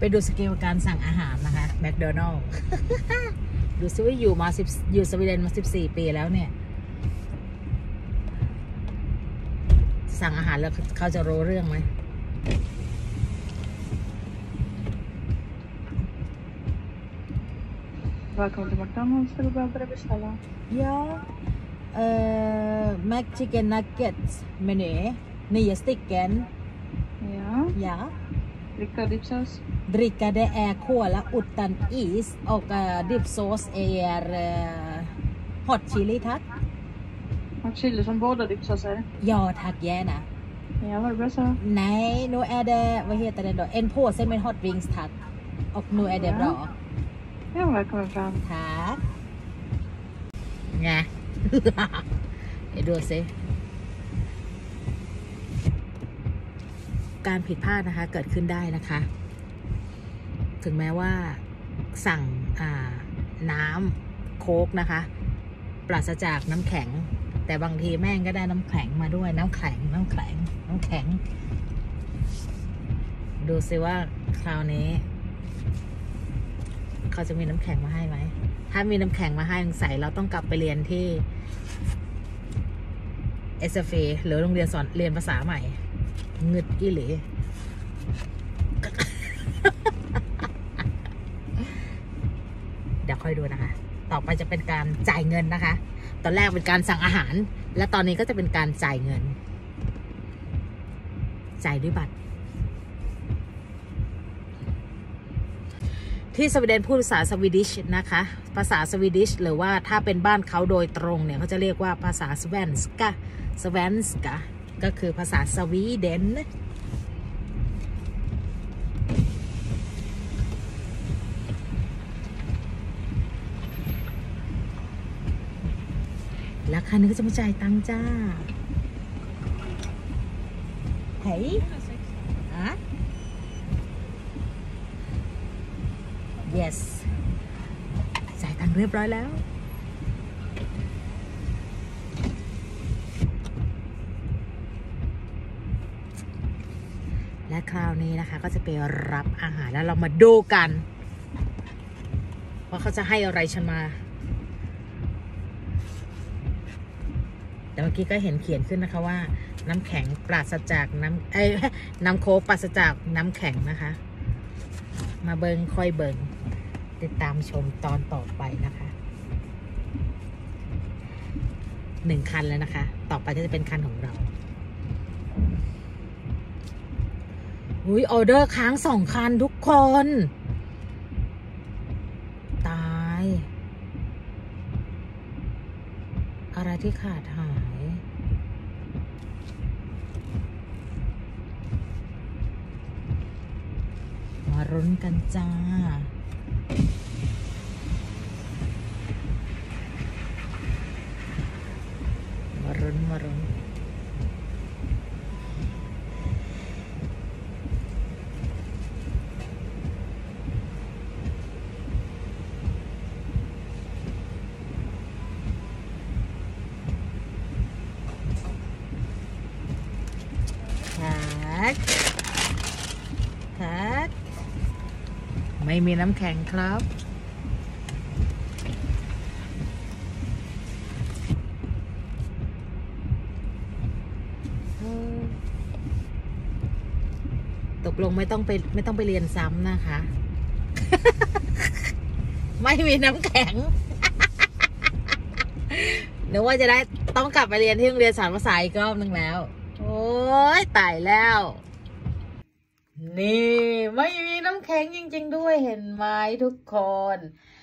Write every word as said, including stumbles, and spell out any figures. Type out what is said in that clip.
ไปดูสเกลการสั่งอาหารนะคะแมคโดนัลด์ ดูซิว่าอยู่มาสิบอยู่สวีเดนมาสิบสี่ปีแล้วเนี่ยสั่งอาหารแล้วเขาจะรู้เรื่องไหม Välkommen till McDonalds, ska du börja beställa? Ja, uh, Mac Chicken Nuggets meny, nio stycken. Ja. Ja. Dricka dipsås? Dricka det är cola utan is och uh, dipsås är uh, hot chili tack. Hot chili som båda dipsåser? Ja tack gärna. Ja, var det bra så? Nej, nu är det, vad heter det då? En påse med hot wings tack. Och nu är det ja. bra.Ja, välkommen fram. Tack. ไง ไปดูสิการผิดพลาดนะคะเกิดขึ้นได้นะคะ ถึงแม้ว่าสั่งน้ำโค้กนะคะปราศจากน้ำแข็งแต่บางทีแม่งก็ได้น้ำแข็งมาด้วยน้ำแข็งน้ำแข็งน้ำแข็งดูสิว่าคราวนี้เขาจะมีน้ำแข็งมาให้ไหมถ้ามีน้ำแข็งมาให้ใส่เราต้องกลับไปเรียนที่ เอส เอฟ เอ หรือโรงเรียนสอนเรียนภาษาใหม่งึดอีหลีเดี๋ยวค่อยดูนะคะต่อไปจะเป็นการจ่ายเงินนะคะตอนแรกเป็นการสั่งอาหารและตอนนี้ก็จะเป็นการจ่ายเงินจ่ายด้วยบัตรที่สวีเดนพูดภาษาสวีดิชนะคะภาษาสวีดิชหรือว่าถ้าเป็นบ้านเขาโดยตรงเนี่ยเขาจะเรียกว่าภาษาสเวนสกาสเวนสกาก็คือภาษาสวีเดนแล้วคันนี้ก็จะมาจ่ายตังค์จ้าเฮ้ยอะ yes จ่ายตังค์เรียบร้อยแล้วและคราวนี้นะคะก็จะไปรับอาหารแล้วเรามาดูกันว่าเขาจะให้อะไรฉันมาแต่เมื่อกี้ก็เห็นเขียนขึ้นนะคะว่าน้ำแข็งปราศจากน้ำเอ้ยน้ำโค้กปราศจากน้ำแข็งนะคะมาเบิงค่อยเบิงติดตามชมตอนต่อไปนะคะหนึ่งคันแล้วนะคะต่อไปก็จะเป็นคันของเราอุ้ยออเดอร์ค้างสองคันทุกคนตายอะไรที่ขาดหายมารุ้นกันจ้ามารุ้นมารุ้นไม่มีน้ำแข็งครับตกลงไม่ต้องไปไม่ต้องไปเรียนซ้ำนะคะ ไม่มีน้ำแข็ง นึกว่าจะได้ต้องกลับไปเรียนที่โรงเรียนสอนภาษาอีกรอบนึงแล้วโอ้ยตายแล้วนี่ไม่มีน้ำแข็งจริงๆด้วยเห็นไหมทุกคน